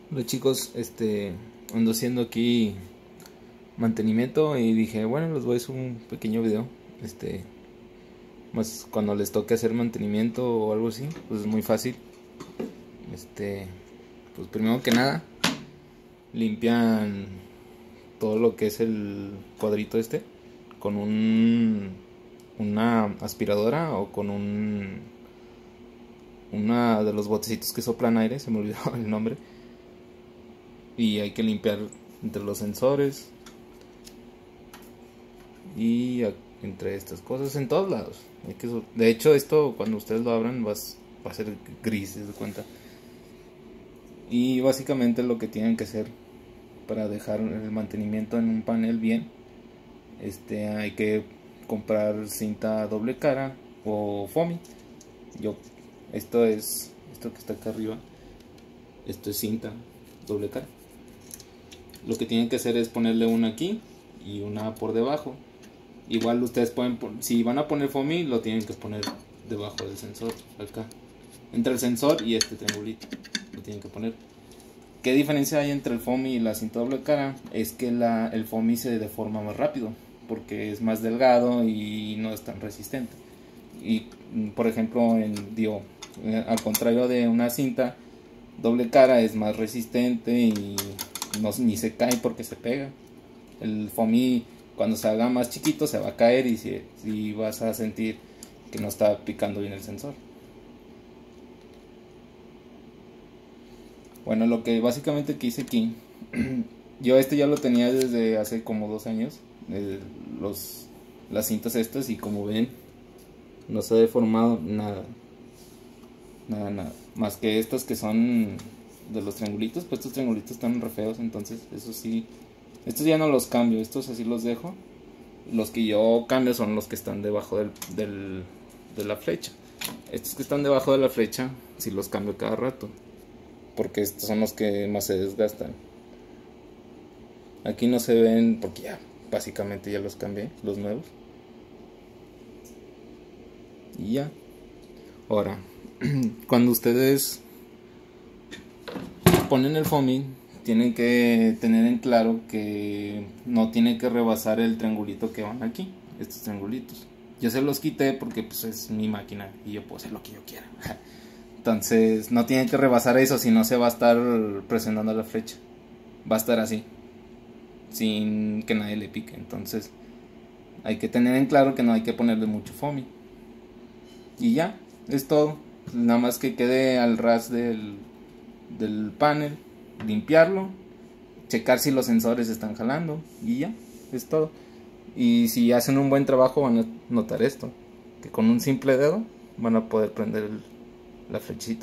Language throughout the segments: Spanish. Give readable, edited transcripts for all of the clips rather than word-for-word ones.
Hola chicos, ando haciendo aquí mantenimiento y dije, bueno, les voy a hacer un pequeño video, más cuando les toque hacer mantenimiento o algo así, pues es muy fácil. Pues primero que nada, limpian todo lo que es el cuadrito con una aspiradora o con una de los botecitos que soplan aire, se me olvidó el nombre. Y hay que limpiar entre los sensores y entre estas cosas en todos lados. De hecho, esto cuando ustedes lo abran va a ser gris, ¿se dan cuenta? Y básicamente lo que tienen que hacer para dejar el mantenimiento en un panel bien, hay que comprar cinta doble cara o foamy. Esto que está acá arriba, esto es cinta doble cara. Lo que tienen que hacer es ponerle una aquí y una por debajo. Igual ustedes si van a poner foamy, lo tienen que poner debajo del sensor, acá entre el sensor y este triangulito lo tienen que poner. ¿Qué diferencia hay entre el foamy y la cinta doble cara? Es que el foamy se deforma más rápido porque es más delgado y no es tan resistente. Y por ejemplo, al contrario de una cinta doble cara, es más resistente y ni se cae porque se pega. El foamy, cuando se haga más chiquito, se va a caer y vas a sentir que no está picando bien el sensor. Bueno, lo que básicamente que hice aquí, yo ya lo tenía desde hace como 2 años, las cintas estas, y como ven, no se ha deformado nada, más que estas que son de los triangulitos. Pues estos triangulitos están re feos, entonces eso sí, estos ya no los cambio, estos así los dejo. Los que yo cambio son los que están debajo de la flecha. Estos que están debajo de la flecha sí los cambio cada rato, porque estos son los que más se desgastan. Aquí no se ven porque ya básicamente ya los cambié, los nuevos. Y ya. Ahora, cuando ustedes ponen el foamy, tienen que tener en claro que no tiene que rebasar el triangulito que van aquí, estos triangulitos. Yo se los quité porque pues es mi máquina y yo puedo hacer lo que yo quiera. Entonces no tienen que rebasar eso, si no se va a estar presionando la flecha. Va a estar así, sin que nadie le pique. Entonces hay que tener en claro que no hay que ponerle mucho foamy. Y ya, es todo. Nada más que quede al ras del panel, limpiarlo, checar si los sensores están jalando y ya, es todo. Y si hacen un buen trabajo van a notar esto, que con un simple dedo van a poder prender la flechita.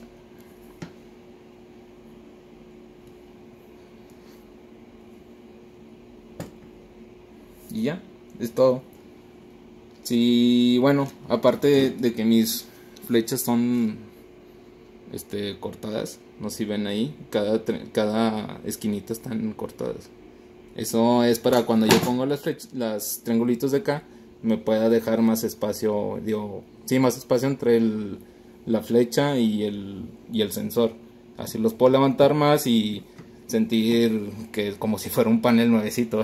Y ya, es todo. Sí, bueno, aparte de que mis flechas son cortadas, no sé si ven ahí, cada esquinita están cortadas. Eso es para cuando yo pongo las triangulitos de acá, me pueda dejar más espacio, más espacio entre la flecha y el sensor. Así los puedo levantar más y sentir que es como si fuera un panel nuevecito.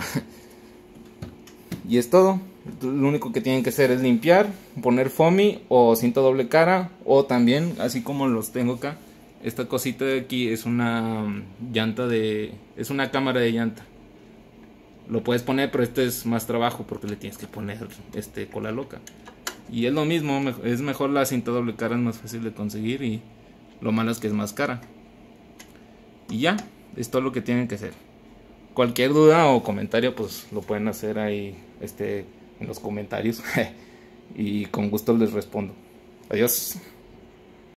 Y es todo. Lo único que tienen que hacer es limpiar, poner foamy o cinta doble cara, o también, así como los tengo acá, esta cosita de aquí es una es una cámara de llanta. Lo puedes poner, pero este es más trabajo porque le tienes que poner cola loca. Y es lo mismo, es mejor la cinta doble cara, es más fácil de conseguir, y lo malo es que es más cara. Y ya, es todo lo que tienen que hacer. Cualquier duda o comentario pues lo pueden hacer ahí en los comentarios y con gusto les respondo. Adiós.